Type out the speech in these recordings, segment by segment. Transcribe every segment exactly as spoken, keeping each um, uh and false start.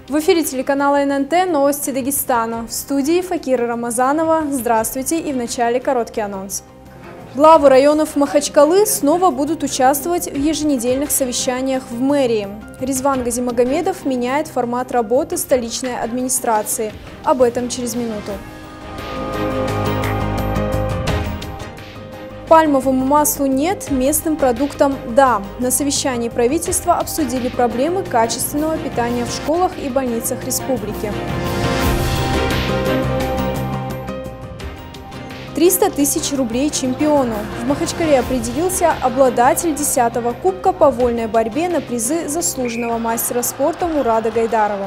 В эфире телеканала эн эн тэ «Новости Дагестана». В студии Факира Рамазанова. Здравствуйте и в начале короткий анонс. Главы районов Махачкалы снова будут участвовать в еженедельных совещаниях в мэрии. Ризван Газимагомедов меняет формат работы столичной администрации. Об этом через минуту. Пальмовому маслу нет, местным продуктам – да. На совещании правительства обсудили проблемы качественного питания в школах и больницах республики. триста тысяч рублей чемпиону. В Махачкале определился обладатель десятого кубка по вольной борьбе на призы заслуженного мастера спорта Мурада Гайдарова.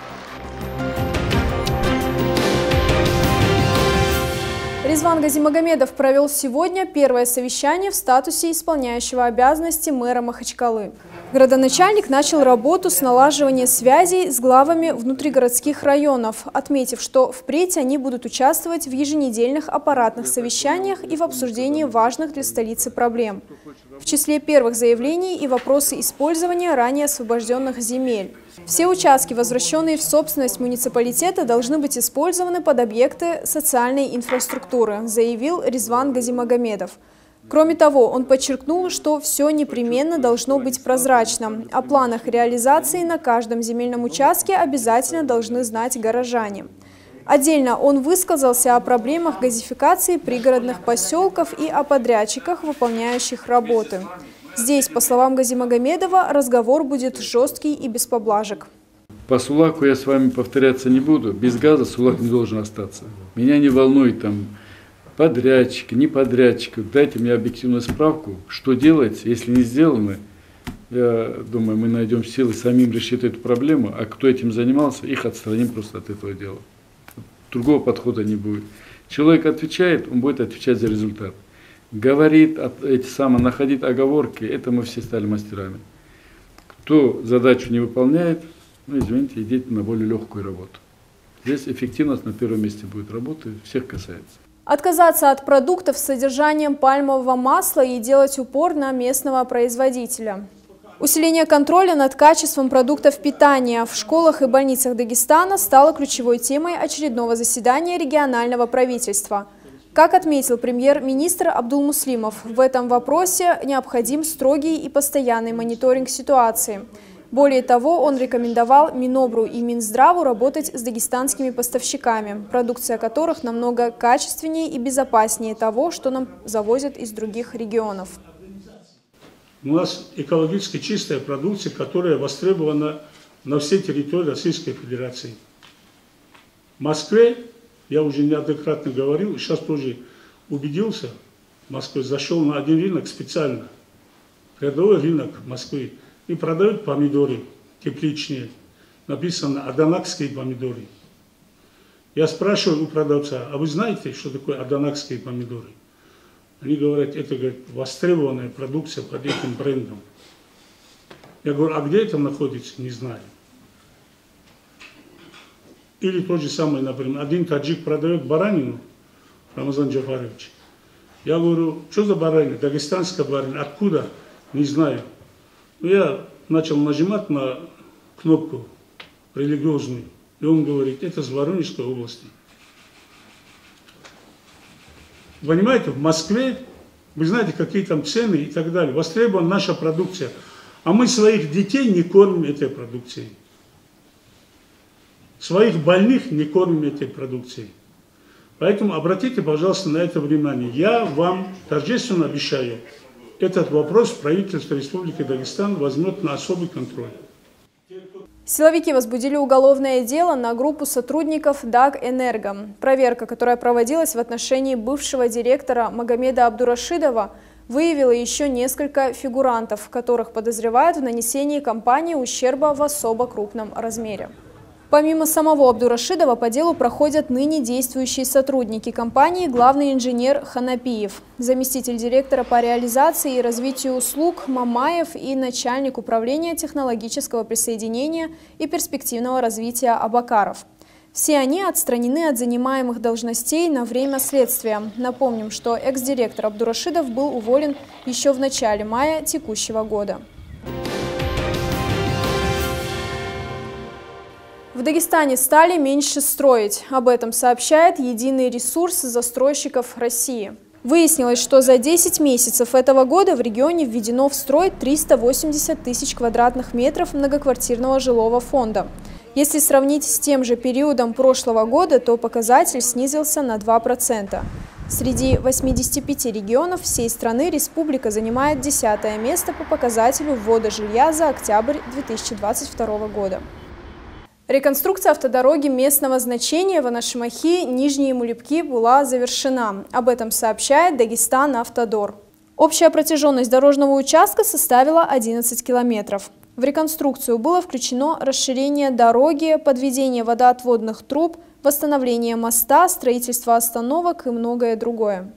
Ризван Газимагомедов провел сегодня первое совещание в статусе исполняющего обязанности мэра Махачкалы. Градоначальник начал работу с налаживания связей с главами внутригородских районов, отметив, что впредь они будут участвовать в еженедельных аппаратных совещаниях и в обсуждении важных для столицы проблем. В числе первых заявлений и вопросы использования ранее освобожденных земель. Все участки, возвращенные в собственность муниципалитета, должны быть использованы под объекты социальной инфраструктуры, заявил Ризван Газимагомедов. Кроме того, он подчеркнул, что все непременно должно быть прозрачно. О планах реализации на каждом земельном участке обязательно должны знать горожане. Отдельно он высказался о проблемах газификации пригородных поселков и о подрядчиках, выполняющих работы. Здесь, по словам Газимагомедова, разговор будет жесткий и без поблажек. По Сулаку я с вами повторяться не буду. Без газа Сулак не должен остаться. Меня не волнует там подрядчик, не подрядчик. Дайте мне объективную справку, что делается. Если не сделано, я думаю, мы найдем силы самим решить эту проблему. А кто этим занимался, их отстраним просто от этого дела. Другого подхода не будет. Человек отвечает, он будет отвечать за результат. Говорит, эти самые, находить оговорки, это мы все стали мастерами. Кто задачу не выполняет, ну, извините, идите на более легкую работу. Здесь эффективность на первом месте будет, работы всех касается. Отказаться от продуктов с содержанием пальмового масла и делать упор на местного производителя. Усиление контроля над качеством продуктов питания в школах и больницах Дагестана стало ключевой темой очередного заседания регионального правительства. Как отметил премьер-министр Абдулмуслимов, в этом вопросе необходим строгий и постоянный мониторинг ситуации. Более того, он рекомендовал Минобру и Минздраву работать с дагестанскими поставщиками, продукция которых намного качественнее и безопаснее того, что нам завозят из других регионов. У нас экологически чистая продукция, которая востребована на всей территории Российской Федерации. В Москве, я уже неоднократно говорил, сейчас тоже убедился, в Москве зашел на один рынок специально, рядовой рынок Москвы, и продают помидоры тепличные, написано «Адонакские помидоры». Я спрашиваю у продавца, а вы знаете, что такое адонакские помидоры? Они говорят, это, говорят, востребованная продукция под этим брендом. Я говорю, а где это находится, не знаю. Или то же самое, например, один таджик продает баранину, Рамазан Джафарович. Я говорю, что за баранина? Дагестанская баранина. Откуда? Не знаю. Но я начал нажимать на кнопку религиозную, и он говорит, это с Воронежской области. Понимаете, в Москве, вы знаете, какие там цены и так далее. Востребована наша продукция. А мы своих детей не кормим этой продукцией. Своих больных не кормим этой продукцией. Поэтому обратите, пожалуйста, на это внимание. Я вам торжественно обещаю, этот вопрос правительство Республики Дагестан возьмет на особый контроль. Силовики возбудили уголовное дело на группу сотрудников Дагэнерго. Проверка, которая проводилась в отношении бывшего директора Магомеда Абдурашидова, выявила еще несколько фигурантов, которых подозревают в нанесении компании ущерба в особо крупном размере. Помимо самого Абдурашидова по делу проходят ныне действующие сотрудники компании, главный инженер Ханапиев, заместитель директора по реализации и развитию услуг Мамаев и начальник управления технологического присоединения и перспективного развития Абакаров. Все они отстранены от занимаемых должностей на время следствия. Напомним, что экс-директор Абдурашидов был уволен еще в начале мая текущего года. В В Дагестане стали меньше строить. Об этом сообщает единый ресурс застройщиков России. Выяснилось, что за десять месяцев этого года в регионе введено в строй триста восемьдесят тысяч квадратных метров многоквартирного жилого фонда. Если сравнить с тем же периодом прошлого года, то показатель снизился на два процента. Среди восьмидесяти пяти регионов всей страны республика занимает десятое место по показателю ввода жилья за октябрь две тысячи двадцать второго года. Реконструкция автодороги местного значения Ванашимахи – Нижние Мулипки была завершена. Об этом сообщает Дагестан-Автодор. Общая протяженность дорожного участка составила одиннадцать километров. В реконструкцию было включено расширение дороги, подведение водоотводных труб, восстановление моста, строительство остановок и многое другое.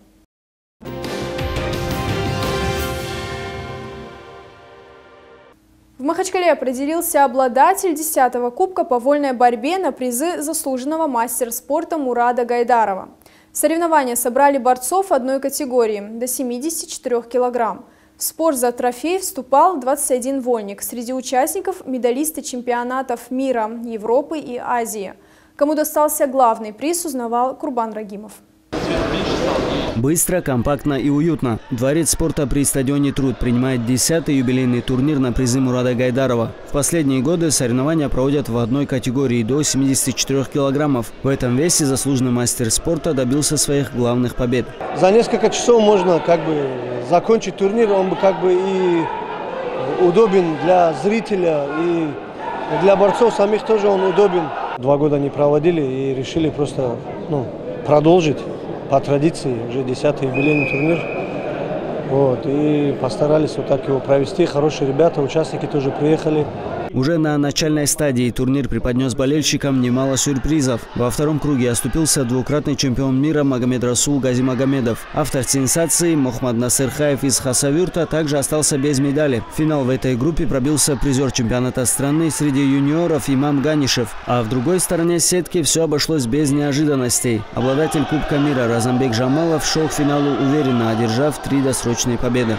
В Махачкале определился обладатель десятого кубка по вольной борьбе на призы заслуженного мастера спорта Мурада Гайдарова. Соревнования собрали борцов одной категории – до семидесяти четырёх килограмм. В спор за трофей вступал двадцать один вольник. Среди участников – медалисты чемпионатов мира, Европы и Азии. Кому достался главный приз, узнавал Курбан Рагимов. Быстро, компактно и уютно. Дворец спорта при стадионе «Труд» принимает десятый юбилейный турнир на призы Мурада Гайдарова. В последние годы соревнования проводят в одной категории до семидесяти четырёх килограммов. В этом весе заслуженный мастер спорта добился своих главных побед. За несколько часов можно как бы закончить турнир, он бы как бы и удобен для зрителя, и для борцов самих тоже он удобен. Два года не проводили и решили просто ну, продолжить. По традиции, уже десятый юбилейный турнир. Вот, и постарались вот так его провести. Хорошие ребята, участники тоже приехали. Уже на начальной стадии турнир преподнес болельщикам немало сюрпризов. Во втором круге оступился двукратный чемпион мира Магомед Расул Газимагомедов. Автор сенсации Мохмад Насырхаев из Хасавюрта также остался без медали. В финал в этой группе пробился призер чемпионата страны среди юниоров Имам Ганишев. А в другой стороне сетки все обошлось без неожиданностей. Обладатель Кубка мира Разамбек Жамалов шел к финалу уверенно, одержав три досрочные победы.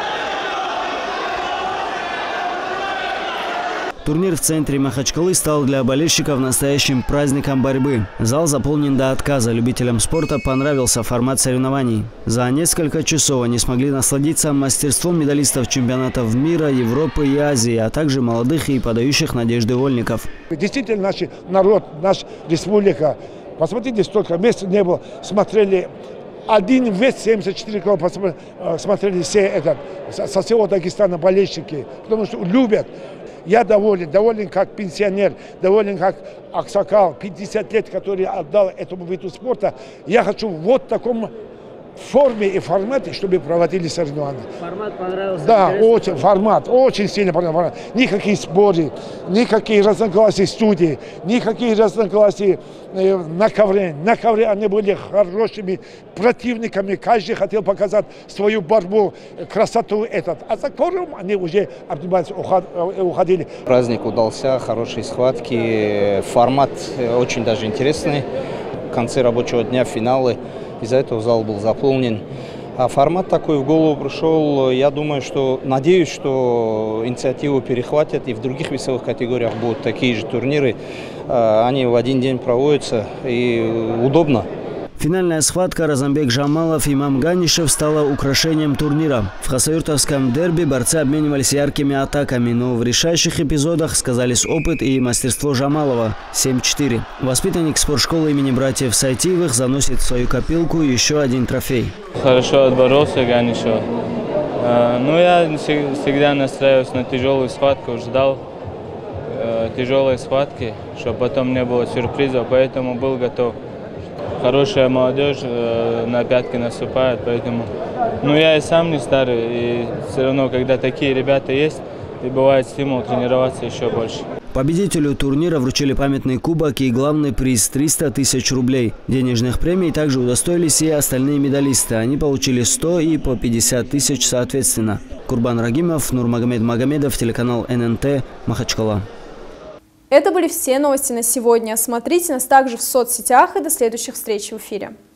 Турнир в центре Махачкалы стал для болельщиков настоящим праздником борьбы. Зал заполнен до отказа. Любителям спорта понравился формат соревнований. За несколько часов они смогли насладиться мастерством медалистов чемпионатов мира, Европы и Азии, а также молодых и подающих надежды вольников. Действительно, наш народ, наша республика, посмотрите, столько мест не было, смотрели. Один вес семьдесят четыре килограмма смотрели все этот, со всего Дагестана болельщики, потому что любят. Я доволен, доволен как пенсионер, доволен как аксакал, пятьдесят лет, который отдал этому виду спорта. Я хочу вот в таком форме и формате, чтобы проводили соревнования. Формат понравился? Да, очень, формат, очень сильно понравился. Никакие споры, никакие разногласия студии, никакие разногласия э, на ковре. На ковре они были хорошими противниками, каждый хотел показать свою борьбу, красоту этот. А за ковром они уже обнимались, уходили. Праздник удался, хорошие схватки, формат очень даже интересный. В конце рабочего дня финалы. Из-за этого зал был заполнен. А формат такой в голову пришел. Я думаю, что, надеюсь, что инициативу перехватят и в других весовых категориях будут такие же турниры. Они в один день проводятся и удобно. Финальная схватка Разамбек Жамалов и Имам Ганишев стала украшением турнира. В хасавюртовском дерби борцы обменивались яркими атаками, но в решающих эпизодах сказались опыт и мастерство Жамалова. семь четыре. Воспитанник спортшколы имени братьев Сайтиевых заносит в свою копилку еще один трофей. Хорошо отборолся Ганишев. Ну, я всегда настраиваюсь на тяжелую схватку, ждал тяжелой схватки, чтобы потом не было сюрпризов, поэтому был готов. Хорошая молодежь э, на пятки наступает, поэтому... Ну, я и сам не старый, и все равно, когда такие ребята есть, и бывает стимул тренироваться еще больше. Победителю турнира вручили памятный кубок и главный приз – триста тысяч рублей. Денежных премий также удостоились и остальные медалисты. Они получили сто и по пятьдесят тысяч соответственно. Курбан Рагимов, Нурмагомед Магомедов, телеканал эн эн тэ, Махачкала. Это были все новости на сегодня. Смотрите нас также в соцсетях и до следующих встреч в эфире.